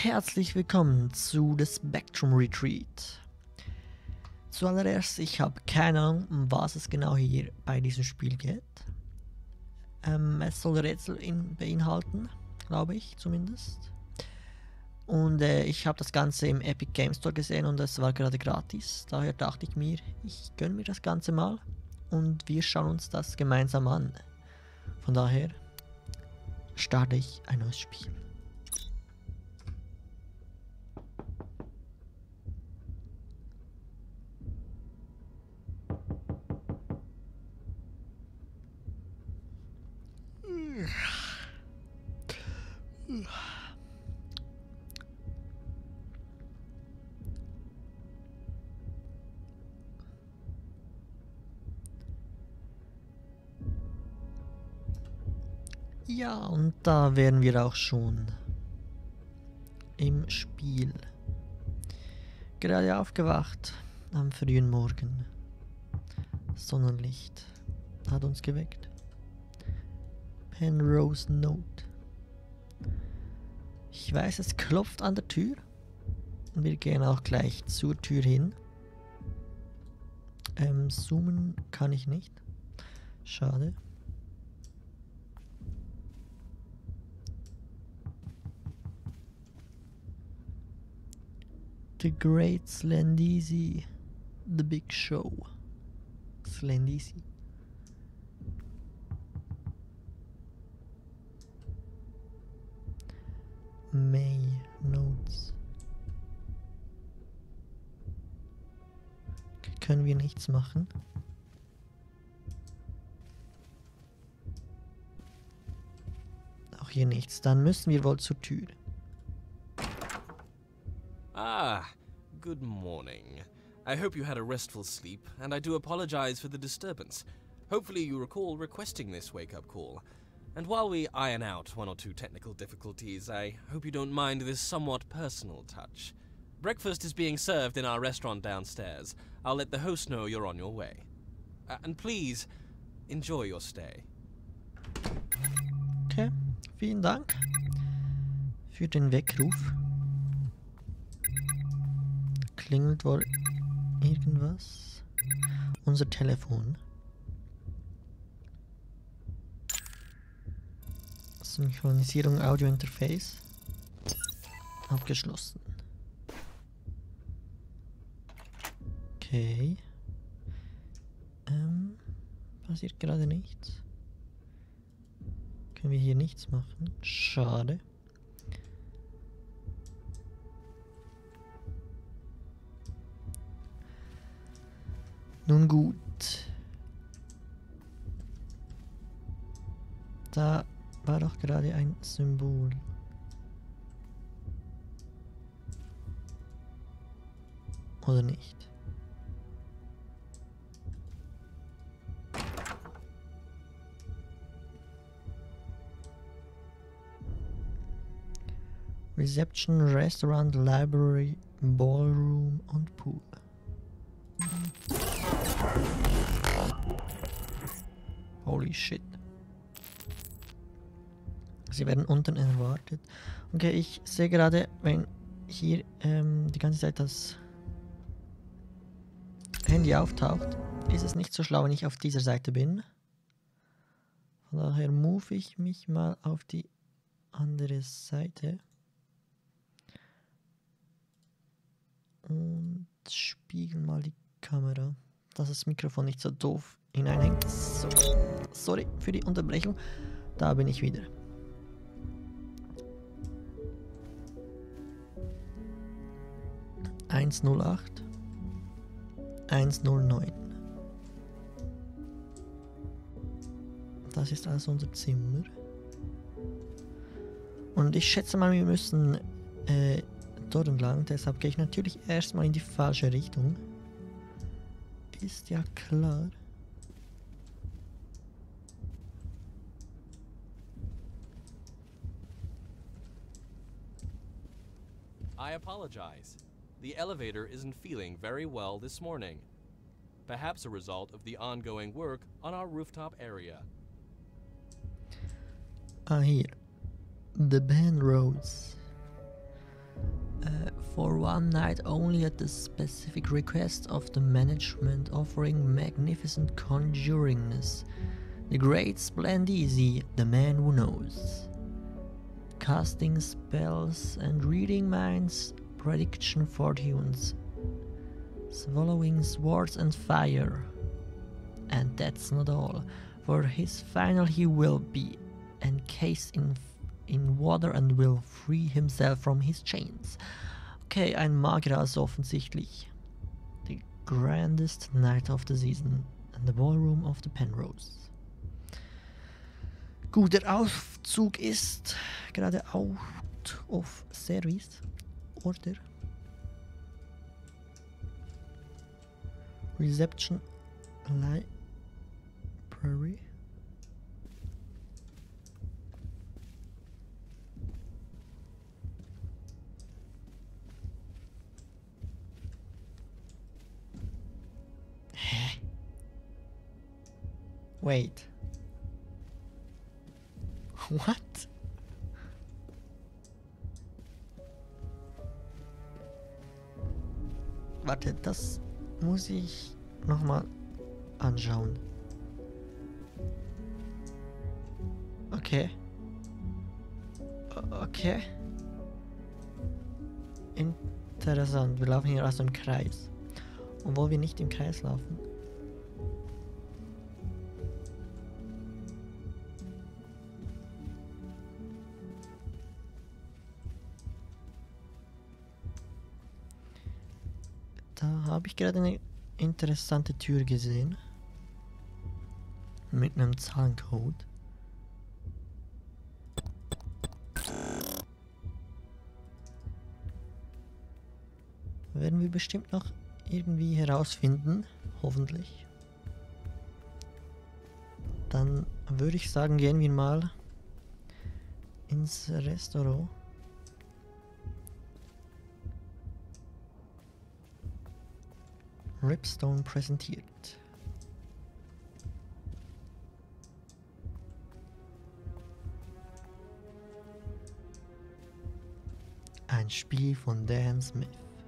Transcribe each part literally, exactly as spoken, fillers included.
Herzlich willkommen zu The Spectrum Retreat. Zuallererst, ich habe keine Ahnung, um was es genau hier bei diesem Spiel geht. Ähm, es soll Rätsel in, beinhalten, glaube ich zumindest. Und äh, ich habe das Ganze im Epic Game Store gesehen und es war gerade gratis. Daher dachte ich mir, ich gönne mir das Ganze mal und wir schauen uns das gemeinsam an. Von daher starte ich ein neues Spiel. Ja, und da wären wir auch schon im Spiel. Gerade aufgewacht am frühen Morgen. Sonnenlicht hat uns geweckt. Penrose Note. Ich weiß, es klopft an der Tür. Und wir gehen auch gleich zur Tür hin. Ähm, zoomen kann ich nicht. Schade. The Great Slendeezy. The Big Show. Slendeezy. May Notes. Können wir nichts machen? Auch hier nichts. Dann müssen wir wohl zur Tür. Ah, good morning. I hope you had a restful sleep, and I do apologize for the disturbance. Hopefully you recall requesting this wake-up call. And while we iron out one or two technical difficulties, I hope you don't mind this somewhat personal touch. Breakfast is being served in our restaurant downstairs. I'll let the host know you're on your way. Uh, and please, enjoy your stay. Okay, vielen Dank für den Weckruf. Klingelt wohl irgendwas? Unser Telefon. Synchronisierung Audio Interface. Abgeschlossen. Okay. Ähm, passiert gerade nichts. Können wir hier nichts machen? Schade. Nun gut. Da war doch gerade ein Symbol. Oder nicht? Reception, Restaurant, Library, Ballroom und Pool. Holy shit. Sie werden unten erwartet. Okay, ich sehe gerade, wenn hier ähm, die ganze Zeit das Handy auftaucht, ist es nicht so schlau, wenn ich auf dieser Seite bin. Von daher move ich mich mal auf die andere Seite. Und spiegel mal die Kamera, dass das Mikrofon nicht so doof hineinhängt. So. Sorry für die Unterbrechung. Da bin ich wieder. eins null acht eins null neun. Das ist also unser Zimmer. Und ich schätze mal, wir müssen äh, dort entlang. Deshalb gehe ich natürlich erstmal in die falsche Richtung. Ist ja klar. I apologize. The elevator isn't feeling very well this morning. Perhaps a result of the ongoing work on our rooftop area. Ah, hier. The Penrose. for one night only at the specific request of the management, offering magnificent conjuringness. The great Splendizi, the man who knows. Casting spells and reading minds, prediction fortunes. Swallowing swords and fire. And that's not all. For his final he will be encased in, in water and will free himself from his chains. Okay, ein Magier also offensichtlich. The grandest night of the season and the ballroom of the Penrose. Gut, der Aufzug ist gerade out of service. Order. Reception Library. Hä? Wait. What? Warte, das muss ich nochmal anschauen. Okay. O- Okay. Interessant. Wir laufen hier also im Kreis. Obwohl wir nicht im Kreis laufen. Da habe ich gerade eine interessante Tür gesehen. Mit einem Zahlencode. Werden wir bestimmt noch irgendwie herausfinden. Hoffentlich. Dann würde ich sagen, gehen wir mal ins Restaurant. Ripstone präsentiert. Ein Spiel von Dan Smith.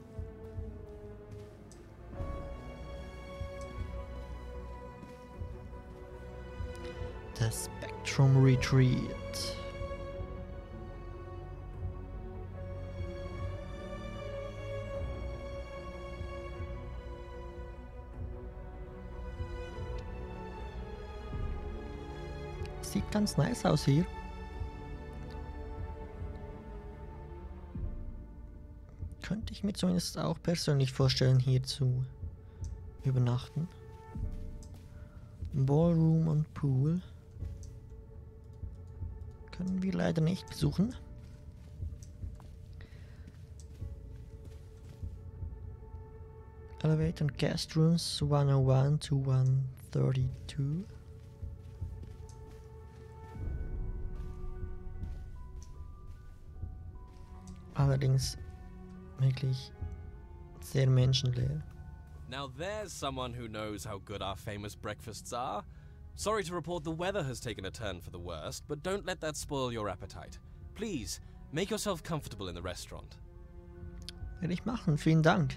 The Spectrum Retreat. Sieht ganz nice aus hier. Könnte ich mir zumindest auch persönlich vorstellen, hier zu übernachten. Ballroom und Pool können wir leider nicht besuchen. Elevator and Guest Rooms one oh one to one thirty-two. Allerdings wirklich sehr menschenleer. Now there's someone who knows how good our famous breakfasts are. Sorry to report the weather has taken a turn for the worst, but don't let that spoil your appetite. Please, make yourself comfortable in the restaurant. Werde ich machen, vielen Dank.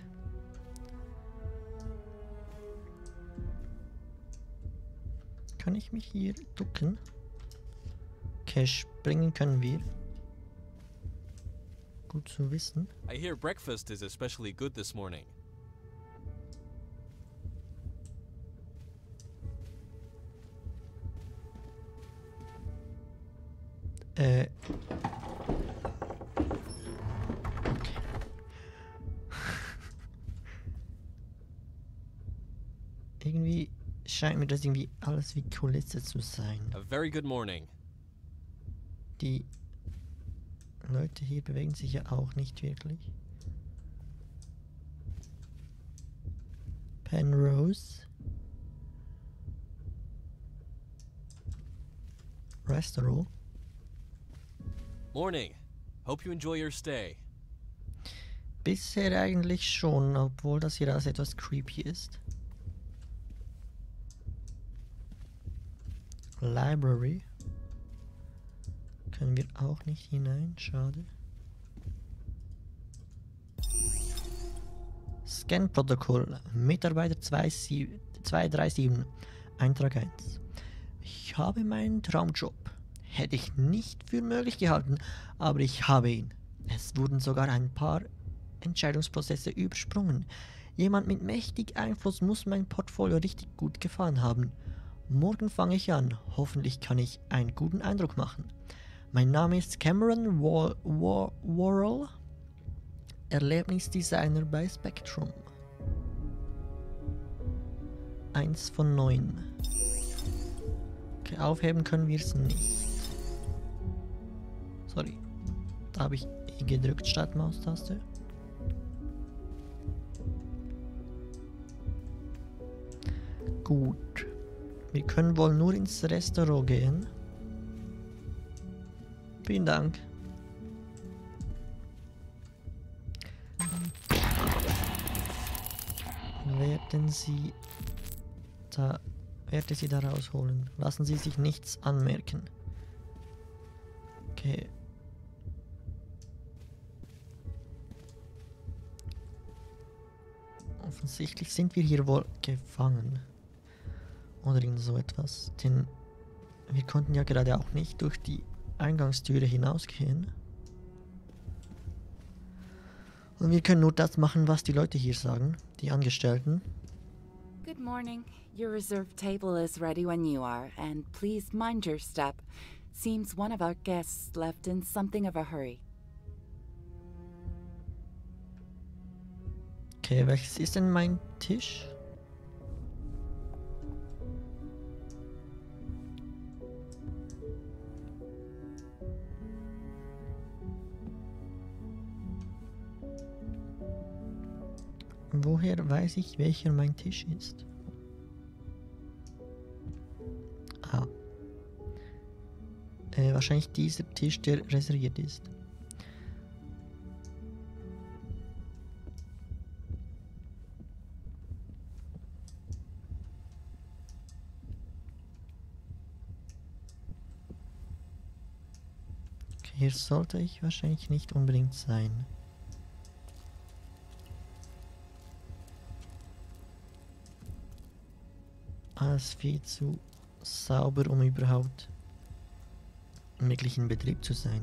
Kann ich mich hier ducken? Okay, springen können wir. Gut zu wissen. I hear breakfast is especially good this morning. Äh. Okay. Irgendwie scheint mir das irgendwie alles wie Kulisse zu sein. A very good morning. Die Leute hier bewegen sich ja auch nicht wirklich. Penrose. Restaurant. Morning. Hope you enjoy your stay. Bisher eigentlich schon, obwohl das hier alles etwas creepy ist. Library. Können wir auch nicht hinein, schade. Scan-Protokoll, Mitarbeiter zwei drei sieben, Eintrag eins. Ich habe meinen Traumjob. Hätte ich nicht für möglich gehalten, aber ich habe ihn. Es wurden sogar ein paar Entscheidungsprozesse übersprungen. Jemand mit mächtig Einfluss muss mein Portfolio richtig gut gefahren haben. Morgen fange ich an. Hoffentlich kann ich einen guten Eindruck machen. Mein Name ist Cameron Wall Wall Worrell, Erlebnisdesigner bei Spectrum. Eins von neun. Okay, aufheben können wir es nicht. Sorry. Da habe ich E gedrückt statt Maustaste. Gut. Wir können wohl nur ins Restaurant gehen. Vielen Dank. Werden Sie da, werde Sie da rausholen. Lassen Sie sich nichts anmerken. Okay. Offensichtlich sind wir hier wohl gefangen. Oder irgend so etwas. Denn wir konnten ja gerade auch nicht durch die Eingangstüre hinausgehen. Und wir können nur das machen, was die Leute hier sagen. Die Angestellten. Good morning. Your reserved table is ready when you are, and please mind your step. Seems one of our guests left in something of a hurry. Okay, welches ist denn mein Tisch? Woher weiß ich, welcher mein Tisch ist? Ah. Äh, wahrscheinlich dieser Tisch, der reserviert ist. Okay, hier sollte ich wahrscheinlich nicht unbedingt sein. Alles viel zu sauber, um überhaupt wirklich in Betrieb zu sein.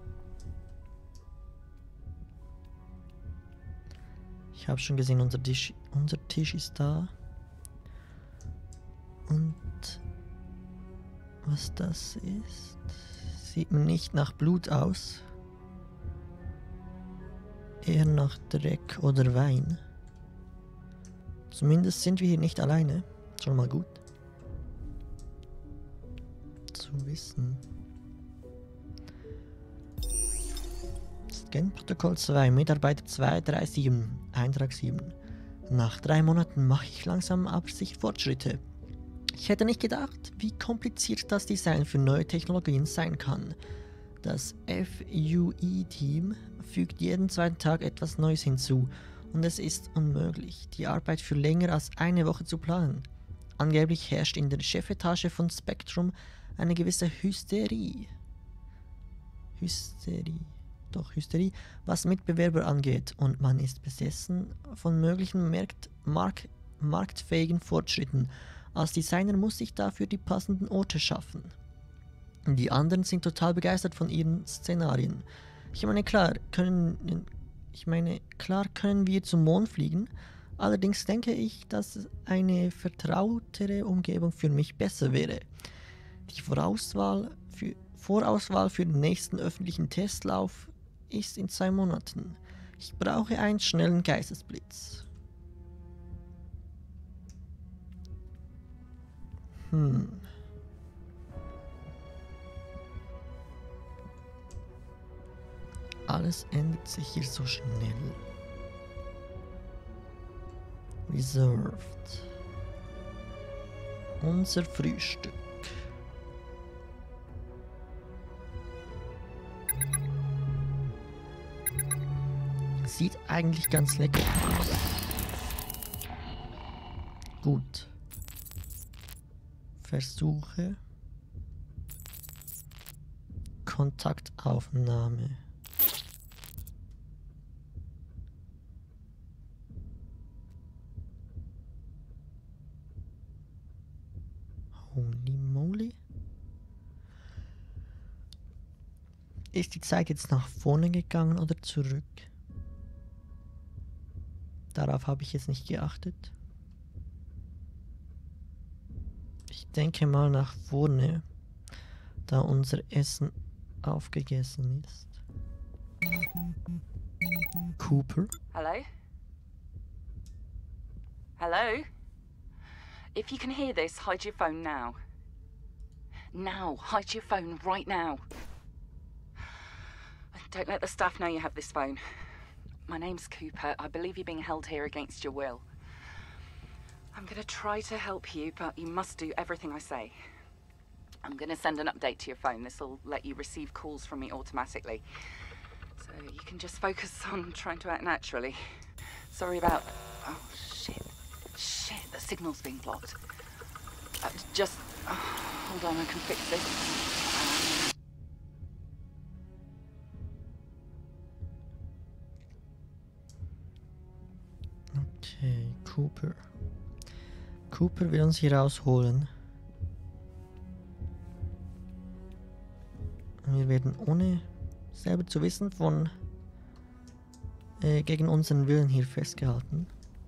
Ich habe schon gesehen, unser Tisch, unser Tisch ist da. Und was das ist, sieht mir nicht nach Blut aus. Eher nach Dreck oder Wein. Zumindest sind wir hier nicht alleine. Schon mal gut zu wissen. Scan-Protokoll zwei, Mitarbeiter zwei drei sieben, Eintrag sieben. Nach drei Monaten mache ich langsam aber sicher Fortschritte. Ich hätte nicht gedacht, wie kompliziert das Design für neue Technologien sein kann. Das F U I-Team fügt jeden zweiten Tag etwas Neues hinzu und es ist unmöglich, die Arbeit für länger als eine Woche zu planen. Angeblich herrscht in der Chefetage von Spectrum eine gewisse Hysterie. Hysterie. Doch, Hysterie, was Mitbewerber angeht. Und man ist besessen von möglichen Markt, Mark, marktfähigen Fortschritten. Als Designer muss ich dafür die passenden Orte schaffen. Die anderen sind total begeistert von ihren Szenarien. Ich meine, klar können, ich meine, klar können wir zum Mond fliegen. Allerdings denke ich, dass eine vertrautere Umgebung für mich besser wäre. Die Vorauswahl für, Vorauswahl für den nächsten öffentlichen Testlauf ist in zwei Monaten. Ich brauche einen schnellen Geistesblitz. Hm. Alles ändert sich hier so schnell. Reserved. Unser Frühstück. Sieht eigentlich ganz lecker aus. Gut. Versuche. Kontaktaufnahme. Ist die Zeit jetzt nach vorne gegangen oder zurück? Darauf habe ich jetzt nicht geachtet. Ich denke mal nach vorne, da unser Essen aufgegessen ist. Cooper? Hello? Hello? If you can hear this, hide your phone now. Now, hide your phone right now. Don't let the staff know you have this phone. My name's Cooper. I believe you're being held here against your will. I'm gonna try to help you, but you must do everything I say. I'm gonna send an update to your phone. This'll let you receive calls from me automatically. So you can just focus on trying to act naturally. Sorry about... Oh, shit. Shit, the signal's being blocked. Uh, just... Oh, hold on, I can fix this. Um, okay, Cooper. Cooper will uns hier rausholen. Wir werden ohne selber zu wissen von äh, gegen unseren Willen hier festgehalten.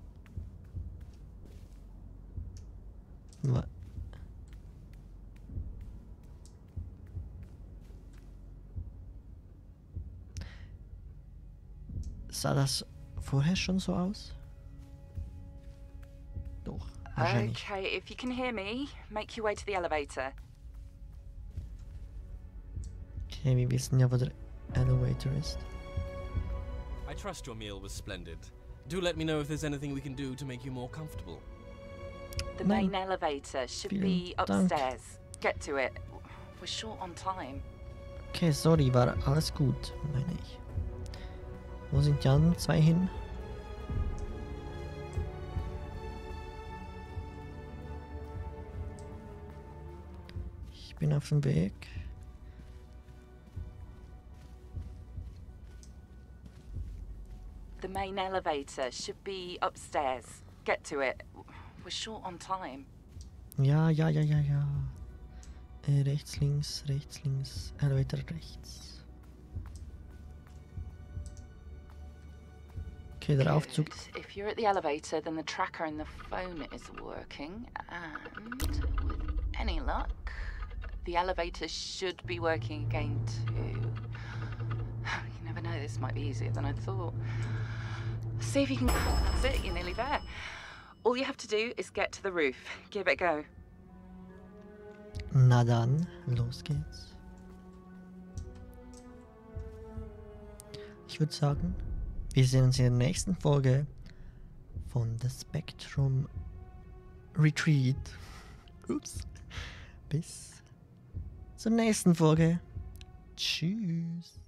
Wa- Sah das vorher schon so aus? Doch, wahrscheinlich. Okay, if you can hear me, make your way to the elevator. Okay, wir wissen ja, wo der Elevator ist. I trust your meal was splendid. Do let me know if there's anything we can do to make you more comfortable. The Nein. main elevator should Vielen be Dank. upstairs. Get to it. We're short on time. Okay, sorry, war alles gut, meine ich. Wo sind die anderen zwei hin? Ich bin auf dem Weg. The main elevator should be upstairs. Get to it. We're short on time. Ja, ja, ja, ja, ja. Äh, rechts, links, rechts, links. Elevator rechts. Okay, der Aufzug. Good. If you're at the elevator, then the tracker and the phone is working. And with any luck, the elevator should be working again too. You never know, this might be easier than I thought. See if you can... That's it, you're nearly there. All you have to do is get to the roof. Give it a go. Na dann, los geht's. Ich würde sagen, wir sehen uns in der nächsten Folge von The Spectrum Retreat. Ups. Bis zur nächsten Folge. Tschüss.